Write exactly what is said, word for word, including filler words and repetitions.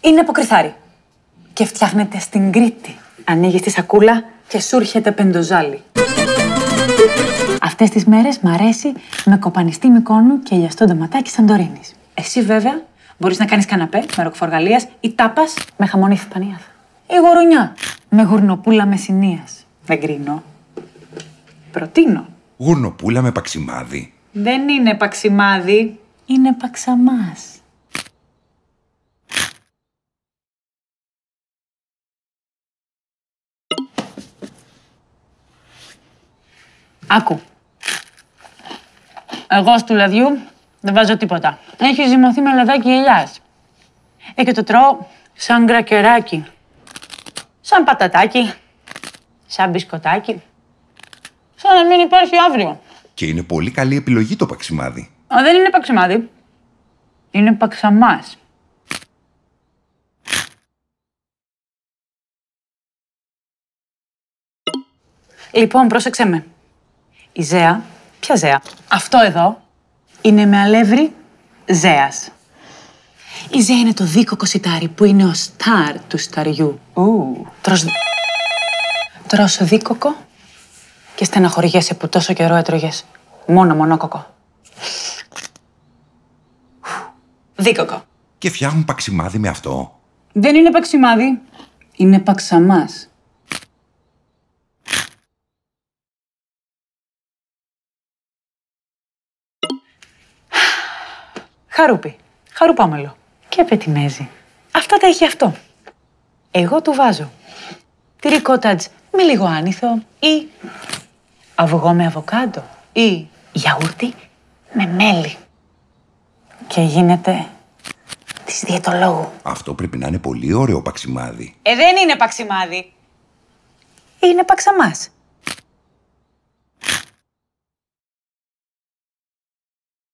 Είναι από κρυθάρι. Και φτιάχνεται στην Κρήτη. Ανοίγεις τη σακούλα και σου έρχεται πεντοζάλι. Αυτές τις μέρες μ' αρέσει με κοπανιστή Μυκόνου και λιαστό ντοματάκι Σαντορίνης. Εσύ βέβαια μπορείς να κάνεις καναπέ με ροκφοργαλίας ή τάπας με χαμονί Ισπανίας. Ή γουρουνιά με γουρνοπούλα Μεσσηνίας. Δεν κρίνω. Προτείνω. Γουρνοπούλα με παξιμάδι. Δεν είναι παξιμάδι, είναι παξαμάς. Άκου. Εγώ στο λαδιού δεν βάζω τίποτα. Έχει ζυμωθεί με λαδάκι ελιάς. Ε, και το τρώω σαν γκρακεράκι. Σαν πατατάκι. Σαν μπισκοτάκι. Σαν να μην υπάρχει αύριο. Και είναι πολύ καλή επιλογή το παξιμάδι. Α, δεν είναι παξιμάδι. Είναι παξαμάς. Λοιπόν, πρόσεξε με. Η ζέα, ποια ζέα? Αυτό εδώ είναι με αλεύρι ζέας. Η ζέα είναι το δίκοκο σιτάρι που είναι ο στάρ του σταριού. Ου. Τρως... Τρως δίκοκο και στεναχωριέσαι που τόσο καιρό έτρωγες μόνο μονόκοκο. Δίκοκο. Και φτιάχνουν παξιμάδι με αυτό. Δεν είναι παξιμάδι, είναι παξαμάς. Χαρούπι, χαρουπάμελο και πετινέζι. Αυτά τα έχει αυτό. Εγώ του βάζω τυρί κότατζ με λίγο άνηθο ή αυγό με αβοκάντο ή γιαούρτι με μέλι. Και γίνεται της διαιτολόγου. Αυτό πρέπει να είναι πολύ ωραίο παξιμάδι. Ε, δεν είναι παξιμάδι. Είναι παξαμάς.